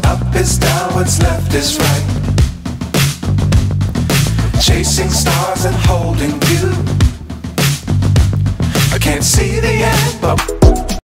Up is down, what's left is right. Chasing stars and holding you. I can't see the end, but